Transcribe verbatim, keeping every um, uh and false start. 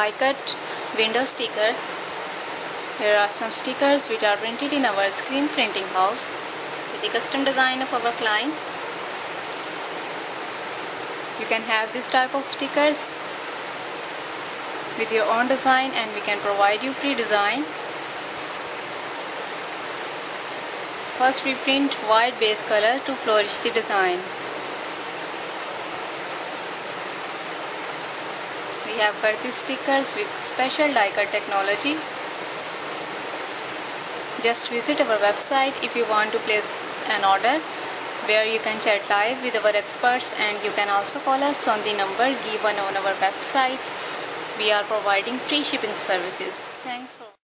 die cut window stickers. Here are some stickers which are printed in our screen printing house with the custom design of our client. You can have this type of stickers with your own design, and we can provide you free design. First we print white base color to flourish the design. We have cut these stickers with special die cut technology. Just visit our website if you want to place an order, where you can chat live with our experts, and you can also call us on the number given on our website. We are providing free shipping services. Thanks for